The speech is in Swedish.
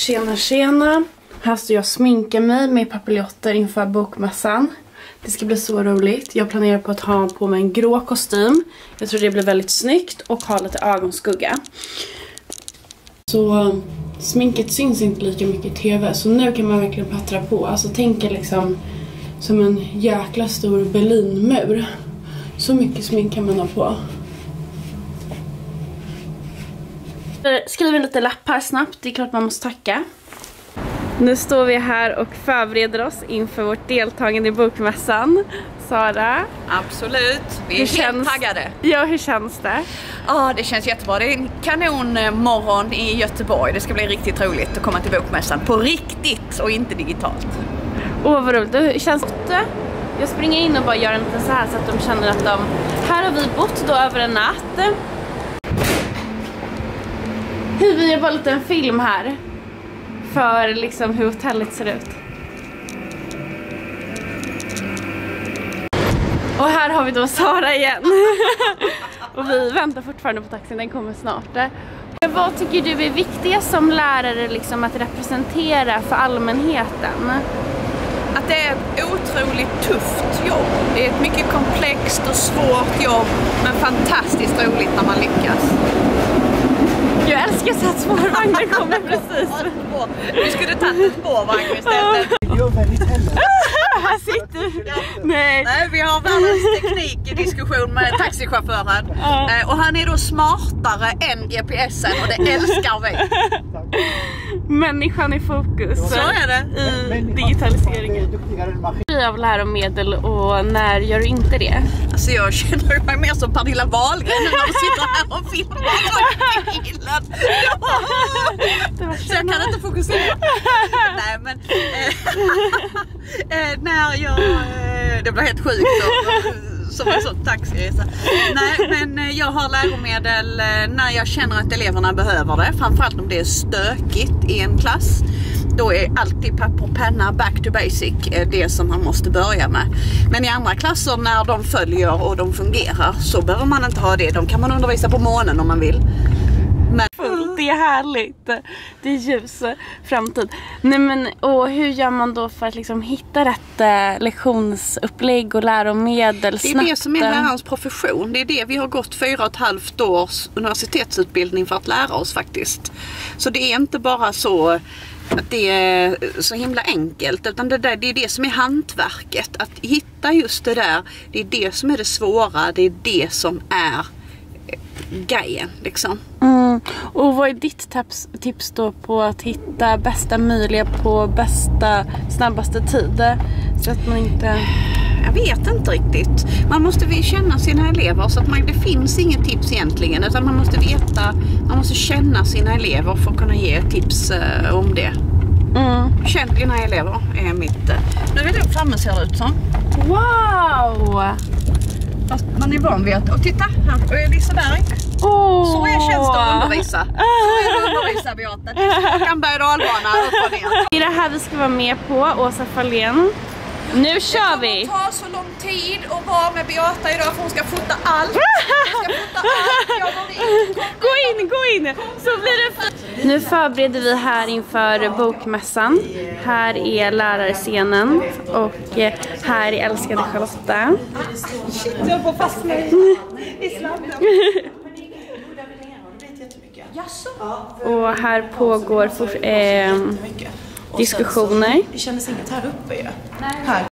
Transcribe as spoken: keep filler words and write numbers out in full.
Tjena tjena. Här står jag och sminkar mig med papiljotter inför bokmässan. Det ska bli så roligt. Jag planerar på att ha på mig en grå kostym. Jag tror det blir väldigt snyggt och ha lite ögonskugga. Så sminket syns inte lika mycket i tv. Så nu kan man verkligen pattra på. Alltså tänka liksom som en jäkla stor Berlinmur. Så mycket smink kan man ha på. Skriv en liten lapp här snabbt. Det är klart man måste tacka. Nu står vi här och förbereder oss inför vårt deltagande i bokmässan. Sara? Absolut, vi är hur helt känns... taggade. Ja, hur känns det? Ja, det känns jättebra. Det är en kanonmorgon i Göteborg. Det ska bli riktigt roligt att komma till bokmässan på riktigt och inte digitalt. Åh, vad roligt. Hur känns det? Jag springer in och bara gör en liten så här så att de känner att de... Här har vi bott då över en natt. Hur vi gör bara lite en film här. För liksom hur hotellet ser ut. Och här har vi då Sara igen. Och vi väntar fortfarande på taxin, den kommer snart. Vad tycker du är viktigast som lärare liksom att representera för allmänheten? Att det är ett otroligt tufft jobb. Det är ett mycket komplext och svårt jobb, men fantastiskt roligt när man lyckas. Jag älskar så att spårvagnen kommer precis. Du skulle tagit en spårvagn istället. Här sitter ja. Nej. Nej, vi har världens teknikdiskussion med taxichauffören. Ja. Och han är då smartare än G P S'en och det älskar vi. Människan i fokus. Så är det. I digitaliseringen. Fri av läromedel och när gör du inte det? Alltså jag känner mig mer som Pernilla Wahlgren nu när vi sitter här och filmar i bilen. Ja. Så jag kan inte fokusera. Nej men äh, när jag äh, det blir helt sjukt då, som en sån taxiresa. Nej men jag har läromedel när jag känner att eleverna behöver det. Framförallt om det är stökigt i en klass. Då är alltid papper och penna back to basic det som man måste börja med. Men i andra klasser när de följer och de fungerar så behöver man inte ha det. De kan man undervisa på morgonen om man vill. Men... Det är härligt. Det är ljus framtid. Nej men, och hur gör man då för att liksom hitta rätt eh, lektionsupplägg och läromedel snabbt? Det är det som är lärarens profession. Det är det vi har gått fyra och ett halvt års universitetsutbildning för att lära oss faktiskt. Så det är inte bara så att det är så himla enkelt, utan det, där, det är det som är hantverket. Att hitta just det där, det är det som är det svåra, det är det som är grejen liksom. Mm. Och vad är ditt tips, tips då på att hitta bästa möjliga på bästa, snabbaste tid? Så att man inte... Jag vet inte riktigt. Man måste väl känna sina elever så att man, det finns inget tips egentligen, utan man måste veta, man måste känna sina elever för att kunna ge tips eh, om det. Mm. Känn dina elever är mitt. Nu är det framme ser det ut som. Wow! Fast man är van vid att, och titta, här är Liseberg. Oh. Så är tjänst att undervisa. Så är det att undervisa, Beata. Det är så kan berg- och dalbana upp och ner. Det är det här vi ska vara med på, Åsa Fahlén. Nu kör vi! Det kommer ta så lång tid att vara med Beata idag för hon ska fota allt. Hon ska fota allt. Jag går in. Gå in, gå in! Så blir det fint. Nu förbereder vi här inför bokmässan. Här är lärarscenen och här är älskade Charlotta. Shit, jag får fast mig i sladden. Och här pågår för, eh, diskussioner. Det kändes inget här uppe ju. Här.